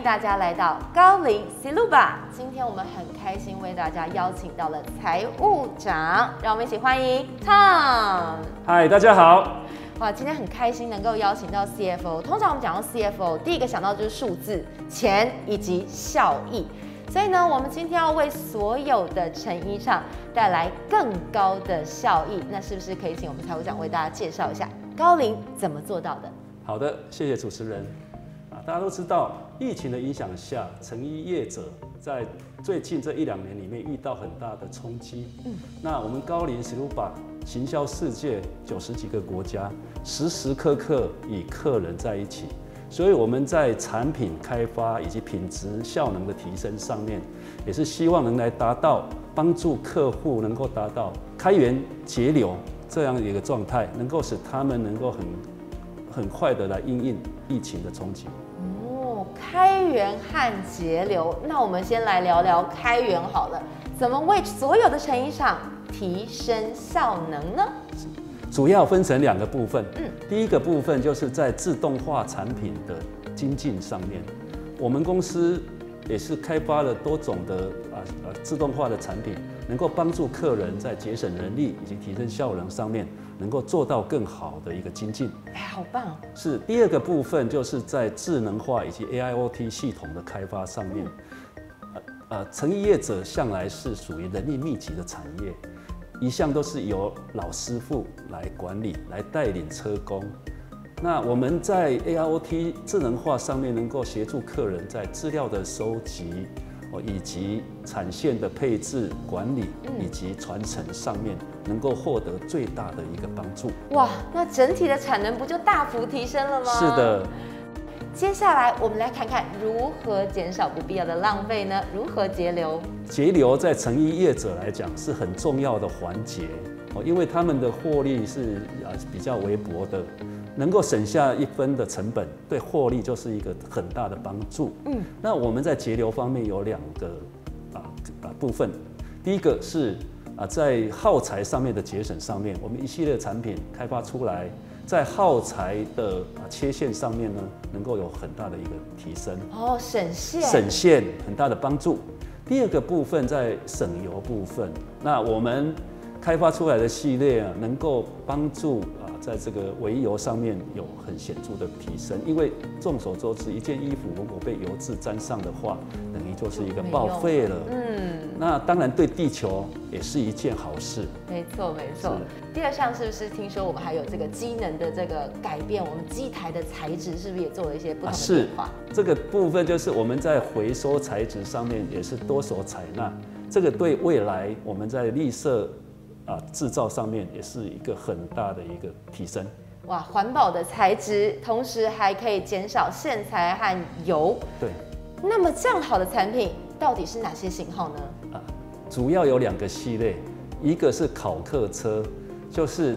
大家来到高龄 Siluba。今天我们很开心为大家邀请到了财务长，让我们一起欢迎 Tom。 嗨，大家好。 哇，今天很开心能够邀请到 CFO。通常我们讲到 CFO， 第一个想到就是数字、钱以及效益。所以呢，我们今天要为所有的成衣厂带来更高的效益。那是不是可以请我们财务长为大家介绍一下高龄怎么做到的？ 好的，谢谢主持人。大家都知道，疫情的影响下，成衣业者在最近这1-2年里面遇到很大的冲击。那我们高龄 Siluba 行销世界90几个国家，时时刻刻与客人在一起。所以我们在产品开发以及品质效能的提升上面，也是希望能来达到帮助客户能够达到开源节流这样一个状态，能够使他们能够很快的来因应疫情的冲击。 开源和节流，那我们先来聊聊开源好了，怎么为所有的成衣厂提升效能呢？ 主要分成2个部分。第一个部分就是在自动化产品的精进上面，我们公司也是开发了多种的自动化的产品，能够帮助客人在节省人力以及提升效能上面，能够做到更好的一个精进。 好棒！ 是第2个部分，就是在智能化以及 AIoT 系统的开发上面。成衣业者向来是属于人力密集的产业，一向都是由老师傅来管理、来带领车工。那我们在 AIoT 智能化上面，能够协助客人在资料的收集，以及产线的配置、管理以及传承上面，能够获得最大的一个帮助。 哇，那整体的产能不就大幅提升了吗？ 是的。 接下来我们来看看如何减少不必要的浪费呢？如何节流？ 节流在成衣业者来讲是很重要的环节，因为他们的获利是比较微薄的，能够省下1分的成本，对获利就是一个很大的帮助。那我们在节流方面有2个部分，第一个是在耗材上面的节省上面，我们一系列产品开发出来，在耗材的切线上面呢，能够有很大的一个提升。省线很大的帮助。第2个部分在省油部分，那我们开发出来的系列能够帮助在这个微油上面有很显著的提升。因为众所周知，一件衣服如果被油渍沾上的话，等于就是一个报废了。那当然对地球也是一件好事。没错。第2项是不是听说我们还有这个机能的这个改变？我们机台的材质是不是也做了一些不同的变化？这个部分就是我们在回收材质上面也是多所采纳。这个对未来我们在绿色制造上面也是一个很大的一个提升。哇，环保的材质，同时还可以减少线材和油。对。那么这样好的产品到底是哪些型号呢？主要有2个系列，一个是考客车，就是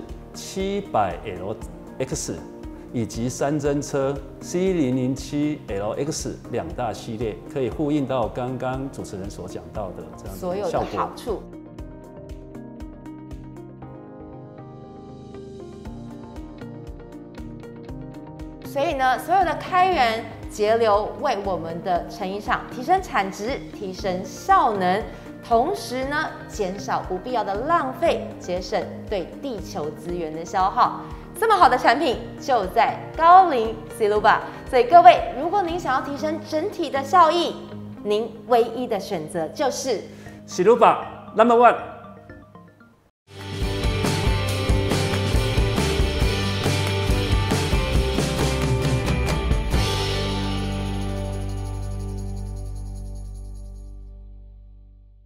700LX， 以及3针车 C007LX 2大系列，可以呼应到刚刚主持人所讲到的这样的效果。所有的好处。所以呢，所有的开源节流为我们的成衣厂提升产值、提升效能，同时呢，减少不必要的浪费，节省对地球资源的消耗。这么好的产品就在高龄 Siluba。所以各位，如果您想要提升整体的效益，您唯一的选择就是 Siluba No.1。